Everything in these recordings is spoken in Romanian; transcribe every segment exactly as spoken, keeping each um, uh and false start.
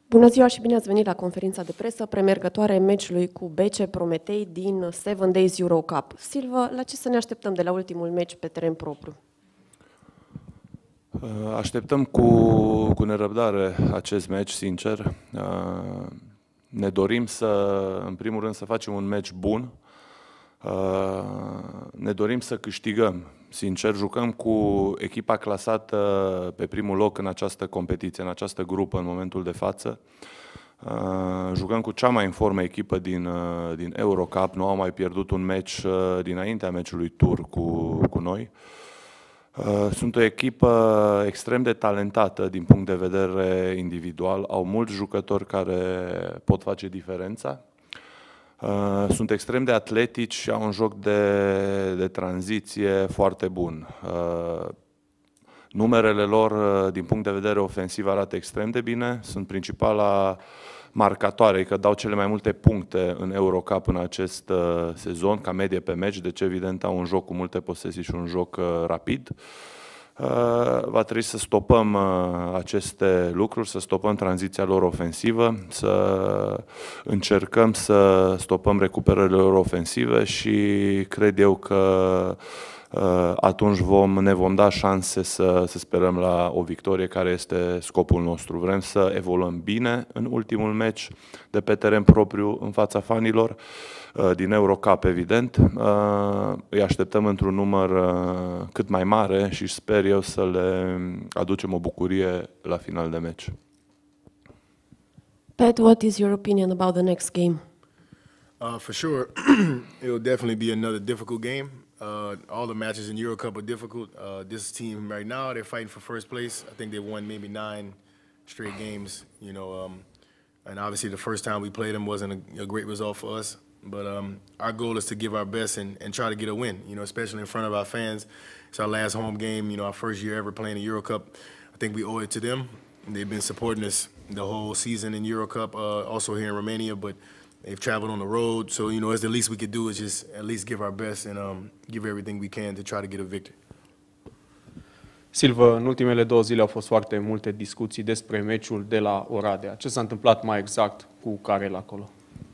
Bună ziua și bine ați venit la conferința de presă premergătoare meciului cu B C Prometei din Seven Days Euro Cup. Silva, la ce să ne așteptăm de la ultimul meci pe teren propriu? Așteptăm cu, cu nerăbdare acest meci, sincer. Ne dorim să, în primul rând, să facem un meci bun. Ne dorim să câștigăm. Sincer, jucăm cu echipa clasată pe primul loc în această competiție, în această grupă, în momentul de față. Jucăm cu cea mai în formă echipă din, din Eurocup. Nu au mai pierdut un meci dinaintea meciului tur cu, cu noi. Sunt o echipă extrem de talentată din punct de vedere individual. Au mulți jucători care pot face diferența. Sunt extrem de atletici și au un joc de, de tranziție foarte bun. Numerele lor, din punct de vedere ofensiv, arată extrem de bine. Sunt principala marcatoare, că dau cele mai multe puncte în Eurocup în acest sezon, ca medie pe meci, deci evident au un joc cu multe posesii și un joc rapid. Va trebui să stopăm aceste lucruri, să stopăm tranziția lor ofensivă, să încercăm să stopăm recuperările lor ofensive și cred eu că atunci vom, ne vom da șanse să, să sperăm la o victorie, care este scopul nostru. Vrem să evoluăm bine în ultimul meci de pe teren propriu în fața fanilor din Eurocup, evident. Îi așteptăm într-un număr cât mai mare și sper eu să le aducem o bucurie la final de meci. Pat, what is your opinion about the next game? Uh, for sure, it will definitely be another difficult game. Uh, all the matches in Eurocup are difficult. Uh, this team right now, they're fighting for first place. I think they won maybe nine straight games, you know, um, and obviously the first time we played them wasn't a, a great result for us. But um, our goal is to give our best and, and try to get a win, you know, especially in front of our fans. It's our last home game, you know, our first year ever playing the Eurocup. I think we owe it to them. They've been supporting us the whole season in Eurocup, uh, also here in Romania, but they've traveled on the road. So, you know, it's the least we could do is just at least give our best and um, give everything we can to try to get a victory. Silva, în ultimele două zile au fost foarte multe discuții despre meciul de la Oradea. Ce s-a întâmplat mai exact cu Karel acolo?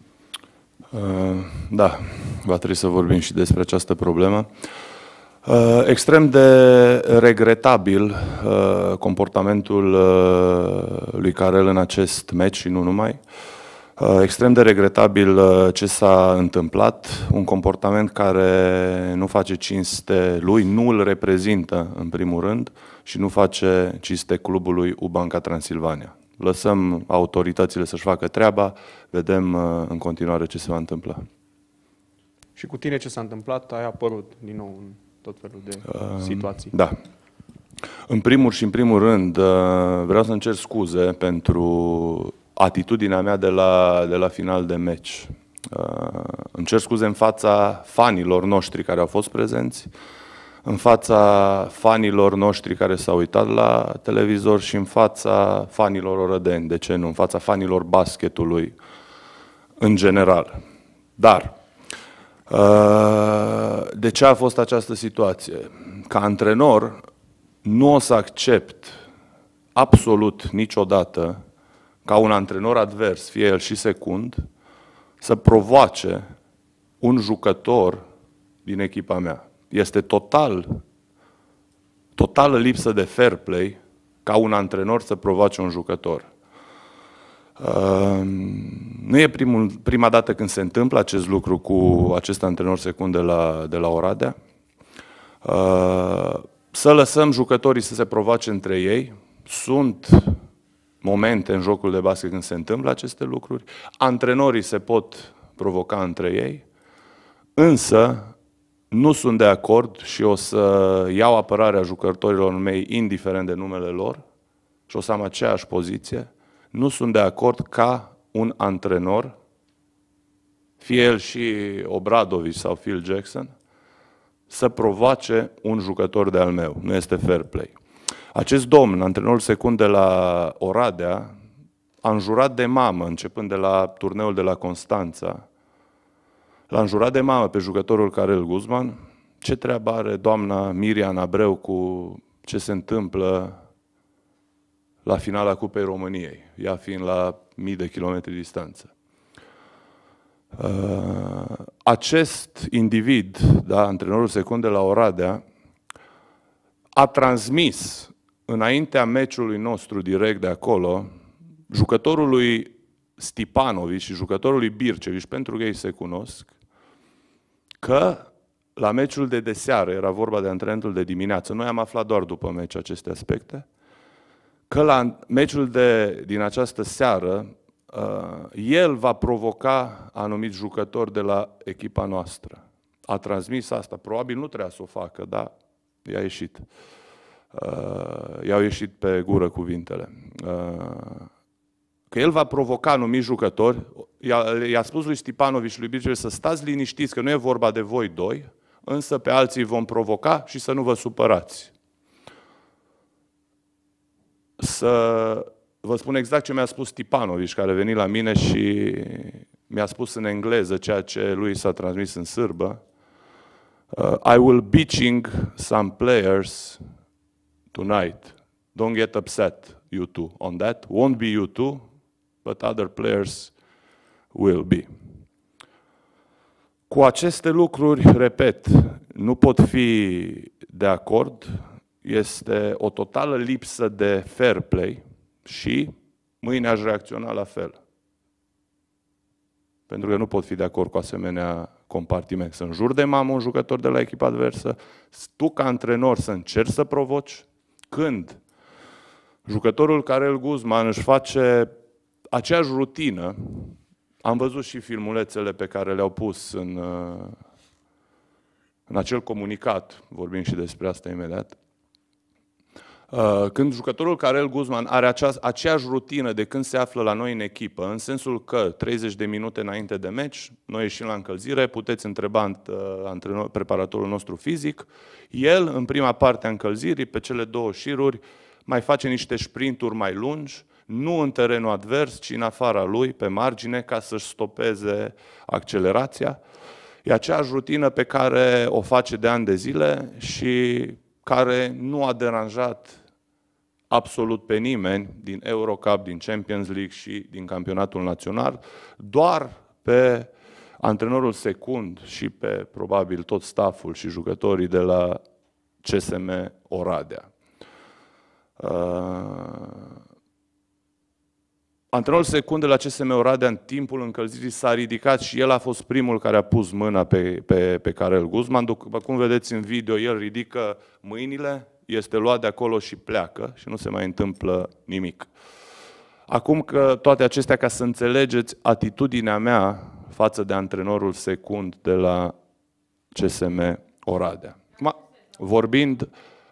Da, va trebui să vorbim și despre această problemă. Extrem de regretabil comportamentul lui Karel în acest meci și nu numai. Extrem de regretabil ce s-a întâmplat, un comportament care nu face cinste lui, nu îl reprezintă în primul rând și nu face cinste clubului U Banca Transilvania. Lăsăm autoritățile să-și facă treaba, vedem în continuare ce se va întâmpla. Și cu tine ce s-a întâmplat? Ai apărut din nou în tot felul de uh, situații. Da. În primul și în primul rând vreau să-mi cer scuze pentru atitudinea mea de la, de la final de meci. Îmi cer scuze în fața fanilor noștri care au fost prezenți, în fața fanilor noștri care s-au uitat la televizor și în fața fanilor orădeni, de ce nu, în fața fanilor basketului în general. Dar, de ce a fost această situație? Ca antrenor, nu o să accept absolut niciodată ca un antrenor advers, fie el și secund, să provoace un jucător din echipa mea. Este total, totală lipsă de fair play ca un antrenor să provoace un jucător. Uh, nu e primul, prima dată când se întâmplă acest lucru cu acest antrenor secund de la, de la Oradea. Uh, să lăsăm jucătorii să se provoace între ei. Sunt momente în jocul de basket când se întâmplă aceste lucruri. Antrenorii se pot provoca între ei, însă nu sunt de acord și o să iau apărarea jucătorilor mei indiferent de numele lor și o să am aceeași poziție. Nu sunt de acord ca un antrenor, fie el și Obradović sau Phil Jackson, să provoace un jucător de al meu. Nu este fair play. Acest domn, antrenorul secund de la Oradea, a înjurat de mamă, începând de la turneul de la Constanța, l-a înjurat de mamă pe jucătorul Karel Guzman. Ce treabă are doamna Mirian Abreu cu ce se întâmplă la finala Cupei României, ea fiind la mii de kilometri distanță. Acest individ, da, antrenorul secund de la Oradea, a transmis înaintea meciului nostru direct de acolo, jucătorului Stipanovici și jucătorului Bircevici, pentru că ei se cunosc, că la meciul de deseară, era vorba de antrenamentul de dimineață, noi am aflat doar după meci aceste aspecte, că la meciul de, din această seară, uh, el va provoca anumiți jucători de la echipa noastră. A transmis asta, probabil nu trebuia să o facă, dar i-a ieșit. Uh, i-au ieșit pe gură cuvintele. Uh, că el va provoca anumiți jucători, i-a spus lui Stipanovici și lui Bircevici să stați liniștiți, că nu e vorba de voi doi, însă pe alții vom provoca și să nu vă supărați. Să vă spun exact ce mi-a spus Stipanovici, care a venit la mine și mi-a spus în engleză ceea ce lui s-a transmis în sârbă. Uh, I will bitching some players tonight. Don't get upset, you two, on that. Won't be you two, but other players will be. Cu aceste lucruri, repet, nu pot fi de acord. Este o totală lipsă de fair play și mâine aș reacționa la fel. Pentru că nu pot fi de acord cu asemenea compartiment. Să înjuri de mamă un jucător de la echipa adversă, tu ca antrenor să încerci să provoci, când jucătorul Karel Guzman își face aceeași rutină. Am văzut și filmulețele pe care le-au pus în, în acel comunicat, vorbim și despre asta imediat. Când jucătorul Karel Guzman are acea, aceeași rutină de când se află la noi în echipă, în sensul că treizeci de minute înainte de meci, noi ieșim la încălzire, puteți întreba antrenor, preparatorul nostru fizic, el, în prima parte a încălzirii, pe cele două șiruri, mai face niște sprinturi mai lungi, nu în terenul advers, ci în afara lui, pe margine, ca să-și stopeze accelerația. E aceeași rutină pe care o face de ani de zile și care nu a deranjat absolut pe nimeni din Eurocup, din Champions League și din campionatul național, doar pe antrenorul secund și pe probabil tot stafful și jucătorii de la C S M Oradea. Uh... Antrenorul secund de la C S M Oradea în timpul încălzirii s-a ridicat și el a fost primul care a pus mâna pe, pe, pe Karel Guzman. După cum vedeți în video, el ridică mâinile, este luat de acolo și pleacă și nu se mai întâmplă nimic. Acum că toate acestea, ca să înțelegeți atitudinea mea față de antrenorul secund de la C S M Oradea. Vorbind,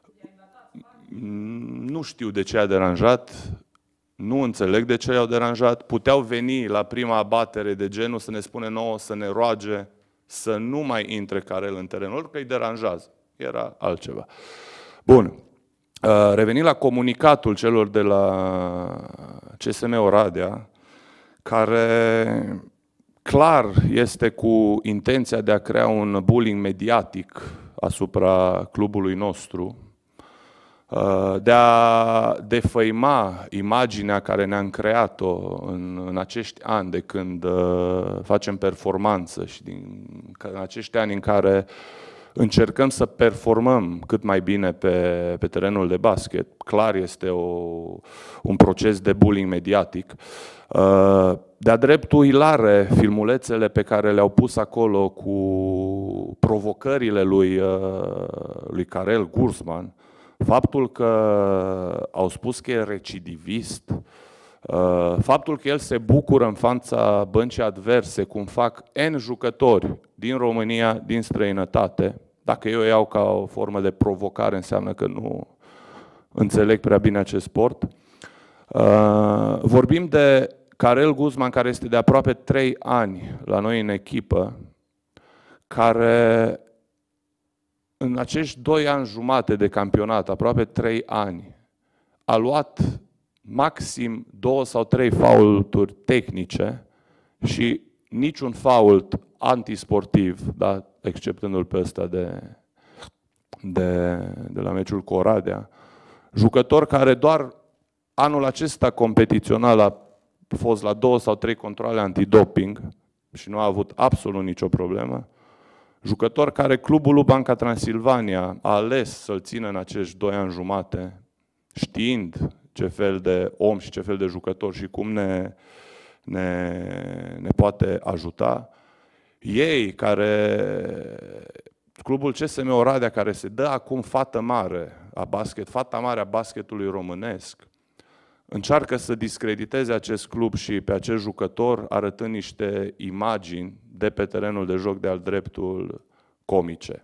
nu știu de ce a deranjat, nu înțeleg de ce i-au deranjat. Puteau veni la prima abatere de genul să ne spune nouă, să ne roage să nu mai intre Karel în terenul, că îi deranjează. Era altceva. Bun. Revenind la comunicatul celor de la C S M Oradea, care clar este cu intenția de a crea un bullying mediatic asupra clubului nostru, de a defăima imaginea care ne-am creat-o în, în acești ani de când facem performanță și din, în acești ani în care încercăm să performăm cât mai bine pe, pe terenul de basket. Clar este o, un proces de bullying mediatic. De-a dreptul hilare filmulețele pe care le-au pus acolo cu provocările lui, lui Karel Guzman, faptul că au spus că e recidivist, faptul că el se bucură în fața băncii adverse, cum fac N jucători din România, din străinătate, dacă eu o iau ca o formă de provocare, înseamnă că nu înțeleg prea bine acest sport. Vorbim de Karel Guzman, care este de aproape trei ani la noi în echipă, care în acești doi ani jumate de campionat, aproape trei ani, a luat maxim două sau trei faulturi tehnice și niciun fault antisportiv, da, exceptându-l pe ăsta de, de, de la meciul cu Oradea. Jucător care doar anul acesta competițional a fost la două sau trei controale antidoping și nu a avut absolut nicio problemă. Jucător care clubul lui Banca Transilvania a ales să-l țină în acești doi ani jumate, știind ce fel de om și ce fel de jucător și cum ne, ne, ne poate ajuta. Ei, care, clubul C S M Oradea, care se dă acum fată mare a basket, fata mare a basketului românesc, încearcă să discrediteze acest club și pe acest jucător, arătând niște imagini de pe terenul de joc de-al dreptul comice.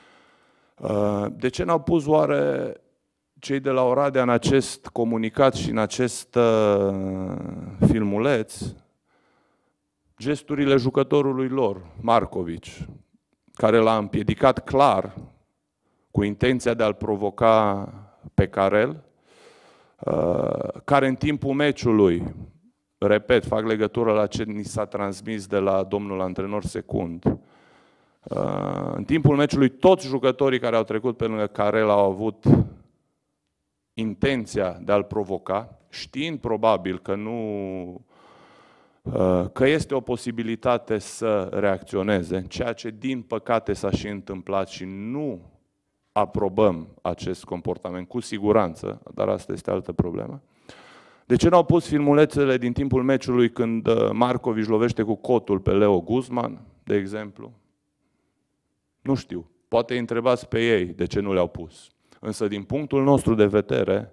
De ce n-au pus oare cei de la Oradea în acest comunicat și în acest filmuleț gesturile jucătorului lor, Marković, care l-a împiedicat clar cu intenția de a-l provoca pe Karel, care în timpul meciului, repet, fac legătură la ce ni s-a transmis de la domnul antrenor Secund, în timpul meciului toți jucătorii care au trecut pe lângă Karel au avut intenția de a-l provoca, știind probabil că nu că este o posibilitate să reacționeze, ceea ce din păcate s-a și întâmplat și nu aprobăm acest comportament, cu siguranță, dar asta este altă problemă. De ce n-au pus filmulețele din timpul meciului când Marković lovește cu cotul pe Leo Guzman, de exemplu? Nu știu. Poate îi întrebați pe ei de ce nu le-au pus. Însă, din punctul nostru de vedere,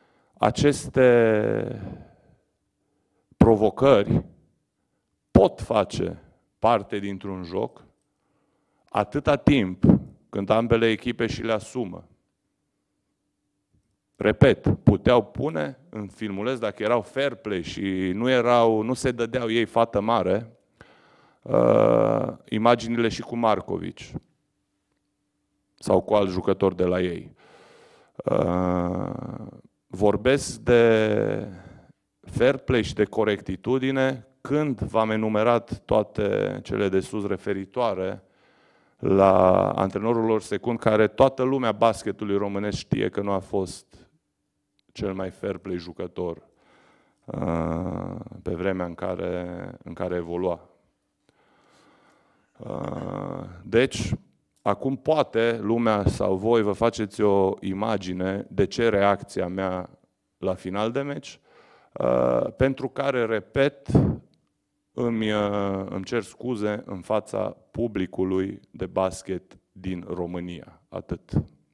aceste provocări pot face parte dintr-un joc atâta timp când ambele echipe și le asumă. Repet, puteau pune în filmuleț, dacă erau fair play și nu, erau, nu se dădeau ei fată mare, uh, imaginile și cu Marković sau cu alt jucător de la ei. Uh, vorbesc de fair play și de corectitudine când v-am enumerat toate cele de sus referitoare la antrenorul lor Secund, care toată lumea basketului românesc știe că nu a fost cel mai fair play jucător uh, pe vremea în care, în care evolua. Uh, deci, acum poate lumea sau voi vă faceți o imagine de ce reacția mea la final de meci, uh, pentru care, repet, îmi, uh, îmi cer scuze în fața publicului de basket din România. Atât.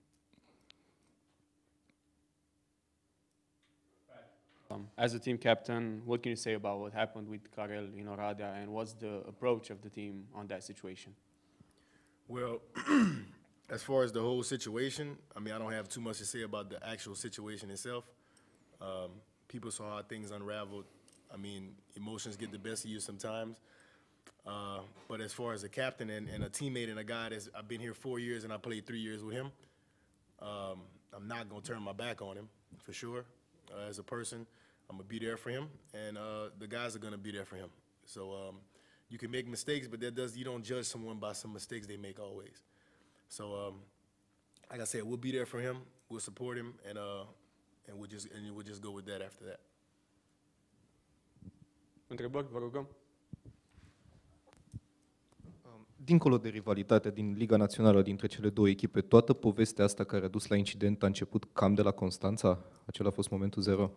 Um, as a team captain, what can you say about what happened with Karel in Oradea, and what's the approach of the team on that situation? Well, as far as the whole situation, I mean, I don't have too much to say about the actual situation itself. Um, people saw how things unraveled. I mean, emotions get the best of you sometimes. Uh, but as far as a captain and, and a teammate and a guy that's, I've been here four years and I played three years with him, um, I'm not going to turn my back on him, for sure. Uh, as a person, I'm going to be there for him, and uh, the guys are going to be there for him. So um, you can make mistakes, but that does, you don't judge someone by some mistakes they make always. So um, like I said, we'll be there for him, we'll support him, and, uh, and, we'll just, and we'll just go with that after that. Întrebări, vă rugăm. Dincolo de rivalitatea din Liga Națională dintre cele două echipe, toată povestea asta care a dus la incident a început cam de la Constanța? Acela a fost momentul zero?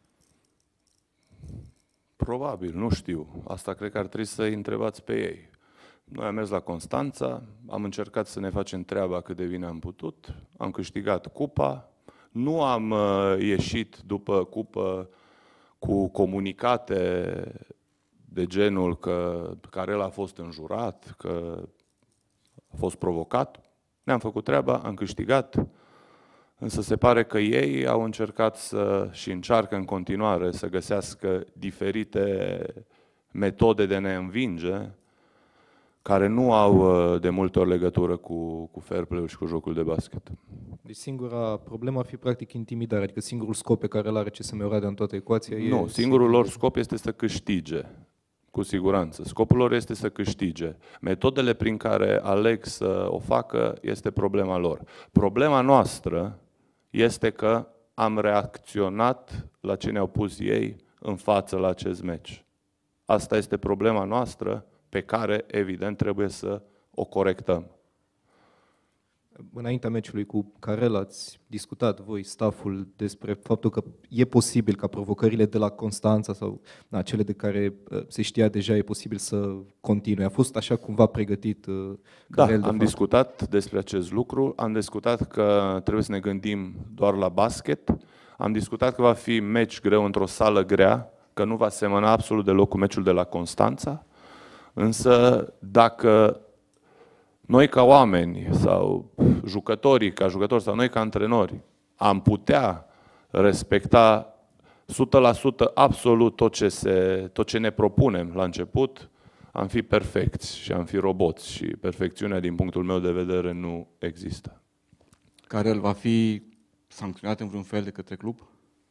Probabil, nu știu. Asta cred că ar trebui să-i întrebați pe ei. Noi am mers la Constanța, am încercat să ne facem treaba cât de bine am putut, am câștigat cupa, nu am uh, ieșit după cupă cu comunicate de genul că Karel a fost înjurat, că a fost provocat. Ne-am făcut treaba, am câștigat, însă se pare că ei au încercat să, și încearcă în continuare să găsească diferite metode de ne învinge, care nu au de multe ori legătură cu, cu fair play-ul și cu jocul de basket. Deci singura problemă ar fi practic intimidarea, adică singurul scop pe care îl are C S M Oradea în toată ecuația e... Nu, singurul lor scop este să câștige, cu siguranță. Scopul lor este să câștige. Metodele prin care aleg să o facă este problema lor. Problema noastră este că am reacționat la ce ne-au pus ei în față la acest meci. Asta este problema noastră pe care, evident, trebuie să o corectăm. Înaintea meciului cu Carel ați discutat voi, stafful, despre faptul că e posibil ca provocările de la Constanța sau na, cele de care se știa deja e posibil să continue. A fost așa cumva pregătit uh, Carel? Da, am discutat despre acest lucru, am discutat că trebuie să ne gândim doar la basket, am discutat că va fi meci greu într-o sală grea, că nu va semăna absolut deloc cu meciul de la Constanța, însă dacă noi ca oameni sau jucătorii ca jucători sau noi ca antrenori am putea respecta o sută la sută absolut tot ce, se, tot ce ne propunem la început, am fi perfecți și am fi roboți și perfecțiunea din punctul meu de vedere nu există. Carel va fi sancționat în vreun fel de către club?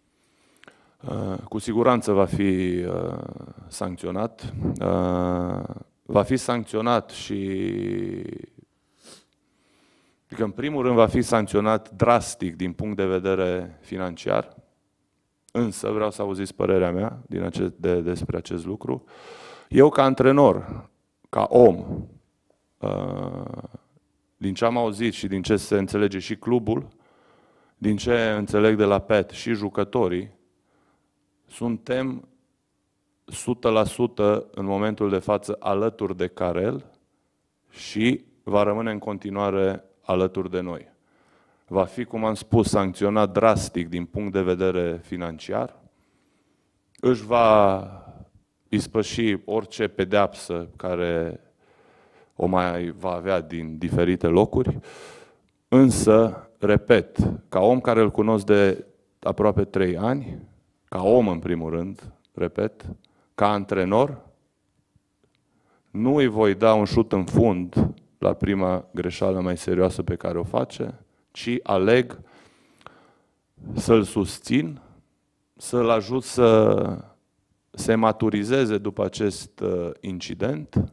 Cu siguranță va fi sancționat. Va fi sancționat și, adică în primul rând va fi sancționat drastic din punct de vedere financiar, însă vreau să auziți părerea mea din acest, de, despre acest lucru. Eu ca antrenor, ca om, din ce am auzit și din ce se înțelege și clubul, din ce înțeleg de la P E T și jucătorii, suntem o sută la sută în momentul de față alături de Carel și va rămâne în continuare alături de noi. Va fi, cum am spus, sancționat drastic din punct de vedere financiar, își va ispăși orice pedeapsă care o mai va avea din diferite locuri, însă, repet, ca om care îl cunosc de aproape trei ani, ca om în primul rând, repet, ca antrenor, nu îi voi da un șut în fund la prima greșeală mai serioasă pe care o face, ci aleg să-l susțin, să-l ajut să se maturizeze după acest incident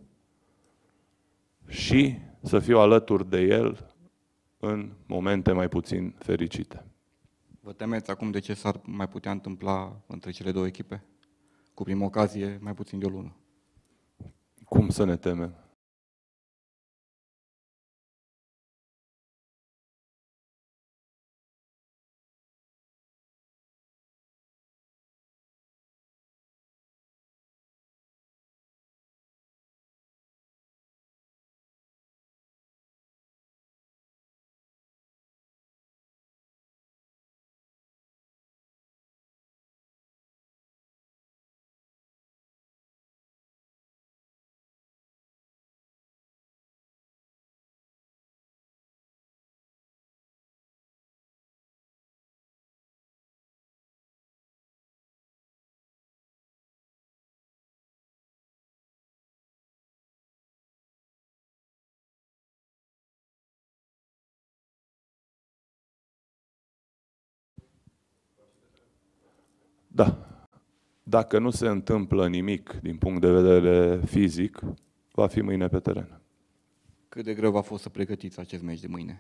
și să fiu alături de el în momente mai puțin fericite. Vă temeți acum de ce s-ar mai putea întâmpla între cele două echipe? Cu prima ocazie, mai puțin de o lună. Cum să ne temem? Da. Dacă nu se întâmplă nimic din punct de vedere fizic, va fi mâine pe teren. Cât de greu va fost să pregătiți acest meci de mâine?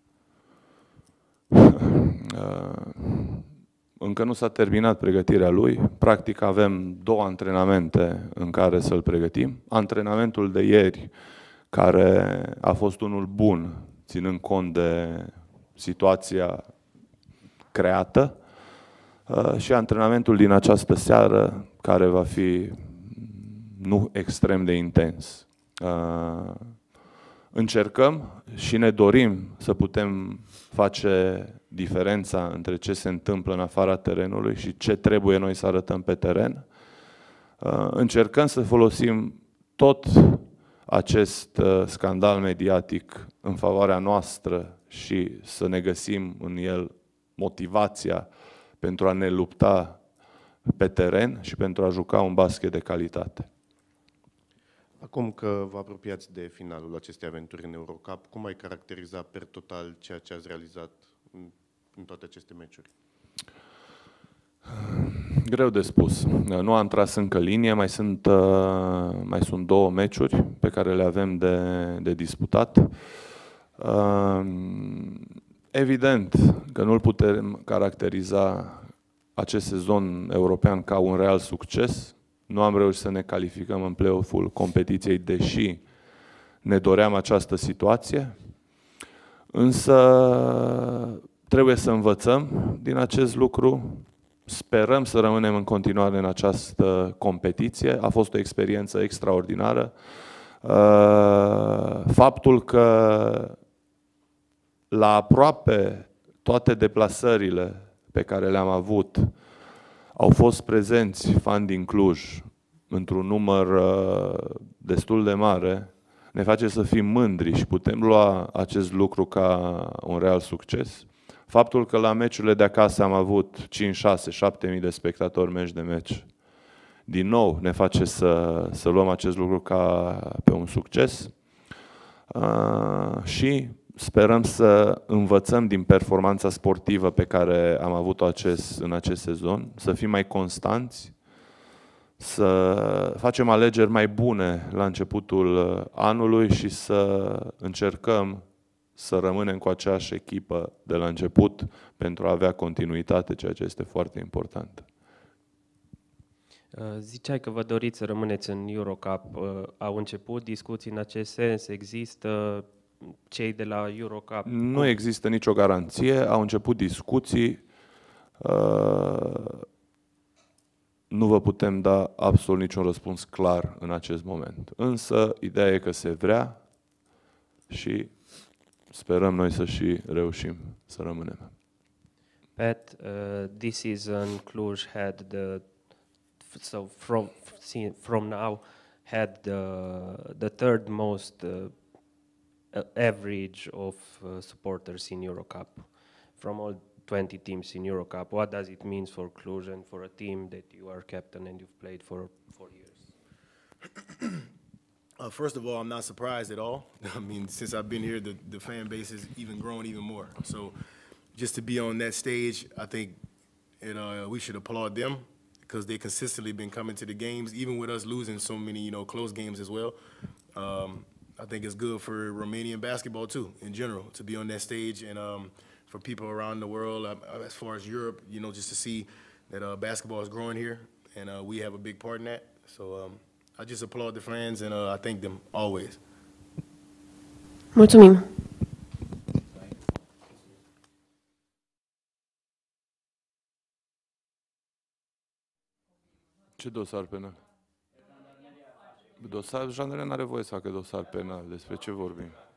Încă nu s-a terminat pregătirea lui. Practic avem două antrenamente în care să-l pregătim. Antrenamentul de ieri, care a fost unul bun, ținând cont de situația creată, și antrenamentul din această seară, care va fi nu extrem de intens. Încercăm și ne dorim să putem face diferența între ce se întâmplă în afara terenului și ce trebuie noi să arătăm pe teren. Încercăm să folosim tot acest scandal mediatic în favoarea noastră și să ne găsim în el motivația pentru a ne lupta pe teren și pentru a juca un basket de calitate. Acum că vă apropiați de finalul acestei aventuri în Eurocup, cum ai caracteriza per total ceea ce ați realizat în, în toate aceste meciuri? Greu de spus. Nu am tras încă linie, mai sunt, mai sunt două meciuri pe care le avem de, de disputat. Evident că nu-l putem caracteriza acest sezon european ca un real succes. Nu am reușit să ne calificăm în play-off-ul competiției, deși ne doream această situație. Însă trebuie să învățăm din acest lucru. Sperăm să rămânem în continuare în această competiție. A fost o experiență extraordinară. Faptul că la aproape toate deplasările pe care le-am avut au fost prezenți fani din Cluj într-un număr destul de mare, ne face să fim mândri și putem lua acest lucru ca un real succes. Faptul că la meciurile de acasă am avut cinci, șase, șapte mii de spectatori meci de meci, din nou ne face să, să luăm acest lucru ca pe un succes. Uh, și sperăm să învățăm din performanța sportivă pe care am avut-o acest, în acest sezon, să fim mai constanți, să facem alegeri mai bune la începutul anului și să încercăm să rămânem cu aceeași echipă de la început pentru a avea continuitate, ceea ce este foarte important. Ziceai că vă doriți să rămâneți în Eurocup. Au început discuții în acest sens? Există cei de la Eurocup? Nu există nicio garanție. Au început discuții. Nu vă putem da absolut niciun răspuns clar în acest moment. Însă, ideea e că se vrea și sperăm noi să și reușim să rămânem. Pat, uh, this season Cluj had the so from from now had the the third most uh, average of uh, supporters in Eurocup from all twenty teams in Eurocup. What does it mean for Cluj and for a team that you are captain and you've played for four years? Uh, first of all, I'm not surprised at all. I mean, since I've been here, the, the fan base has even grown even more. So just to be on that stage, I think it, uh, we should applaud them because they consistently been coming to the games, even with us losing so many, you know, close games as well. Um, I think it's good for Romanian basketball too, in general, to be on that stage and um, for people around the world, uh, as far as Europe, you know, just to see that uh, basketball is growing here and uh, we have a big part in that. So um, I just applaud the fans and uh, I thank them always. Mulțumim! Ce dosar penal? Dosar, jandarmeria nu are voie să facă dosar penal. Despre ce vorbim?